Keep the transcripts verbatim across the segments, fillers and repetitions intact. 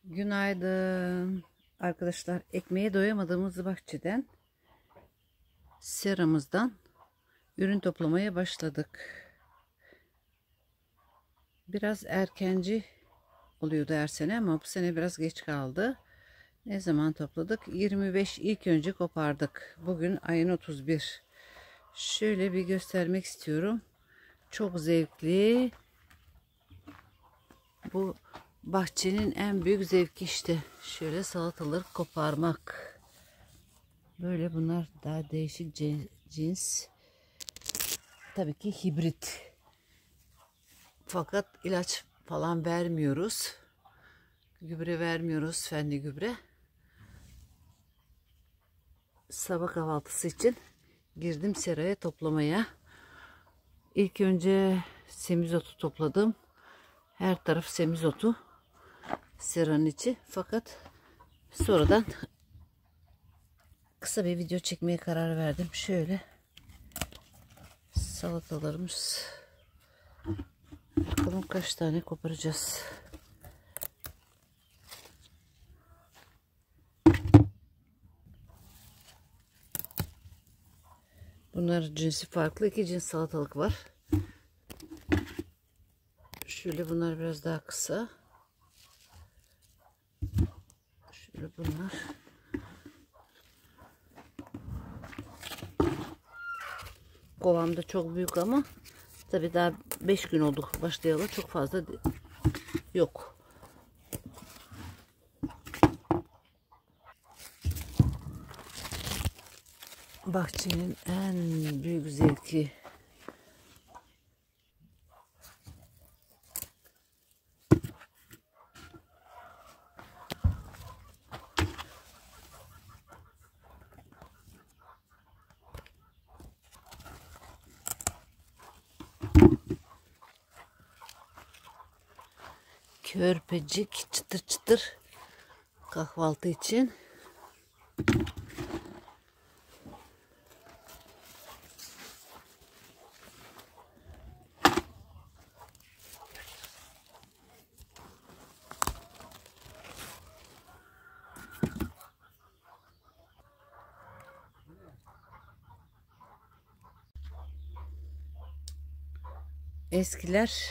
Günaydın arkadaşlar. Ekmeğe doyamadığımız bahçeden, seramızdan ürün toplamaya başladık. Biraz erkenci oluyordu her sene ama bu sene biraz geç kaldı. Ne zaman topladık? yirmi beş ilk önce kopardık. Bugün ayın otuz bir. Şöyle bir göstermek istiyorum. Çok zevkli. Bu bahçenin en büyük zevki işte. Şöyle salatalık koparmak. Böyle bunlar daha değişik cins. Tabii ki hibrit. Fakat ilaç falan vermiyoruz. Gübre vermiyoruz, fendi gübre. Sabah kahvaltısı için girdim seraya toplamaya. İlk önce semizotu topladım. Her taraf semizotu. Seranın içi. Fakat sonradan kısa bir video çekmeye karar verdim. Şöyle salatalarımız. Bakalım kaç tane koparacağız. Bunlar cinsi farklı. İki cins salatalık var. Şöyle bunlar biraz daha kısa. Şöyle bunlar. Kovam da çok büyük ama tabii daha beş gün oldu başlayalı, çok fazla yok. Bahçenin en büyük zevki. Körpecik çıtır çıtır kahvaltı için. Eskiler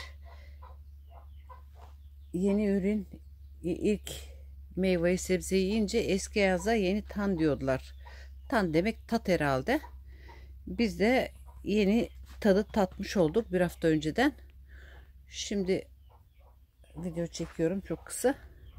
yeni ürün, ilk meyveyi sebzeyi yiyince eski yaza yeni tan diyorlar. Tan demek tat herhalde. Biz de yeni tadı tatmış olduk bir hafta önceden. Şimdi video çekiyorum çok kısa.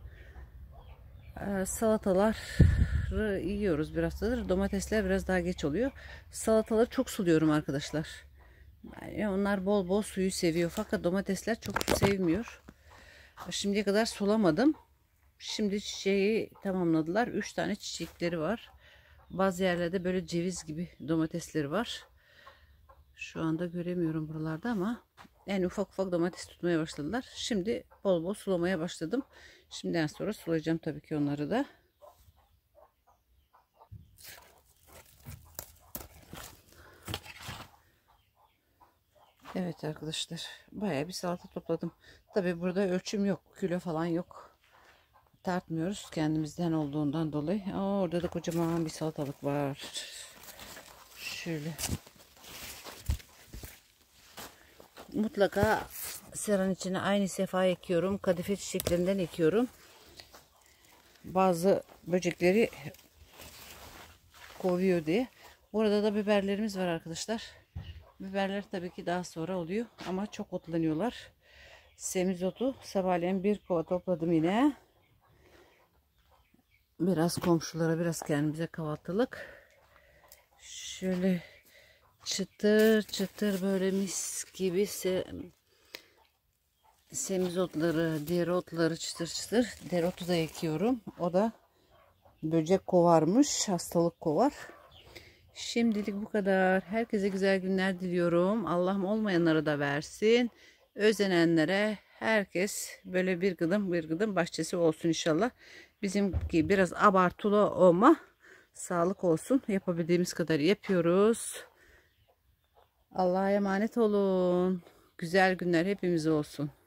Ee, salataları yiyoruz bir haftadır. Domatesler biraz daha geç oluyor. Salataları çok suluyorum arkadaşlar. Yani onlar bol bol suyu seviyor. Fakat domatesler çok su sevmiyor. Şimdiye kadar sulamadım. Şimdi çiçeği tamamladılar. üç tane çiçekleri var. Bazı yerlerde böyle ceviz gibi domatesleri var. Şu anda göremiyorum buralarda ama en ufak ufak domates tutmaya başladılar. Şimdi bol bol sulamaya başladım. Şimdiden sonra sulayacağım tabii ki onları da. Evet arkadaşlar, bayağı bir salata topladım. Tabii burada ölçüm yok, kilo falan yok. Tartmıyoruz kendimizden olduğundan dolayı. Aa, orada da kocaman bir salatalık var. Şöyle. Mutlaka seranın içine aynı sefa ekiyorum. Kadife çiçeklerinden ekiyorum. Bazı böcekleri kovuyor diye. Burada da biberlerimiz var arkadaşlar. Biberler tabii ki daha sonra oluyor ama çok otlanıyorlar. Semizotu sabahleyin bir kova topladım yine. Biraz komşulara, biraz kendimize kahvaltılık. Şöyle çıtır çıtır böyle mis gibi se semizotları, dereotları çıtır çıtır. Dereotu da ekiyorum. O da böcek kovarmış, hastalık kovar. Şimdilik bu kadar. Herkese güzel günler diliyorum. Allah'ım olmayanlara da versin. Özenenlere herkes böyle bir gıdım bir gıdım bahçesi olsun inşallah. Bizimki biraz abartılı olma. Sağlık olsun. Yapabildiğimiz kadar yapıyoruz. Allah'a emanet olun. Güzel günler hepimize olsun.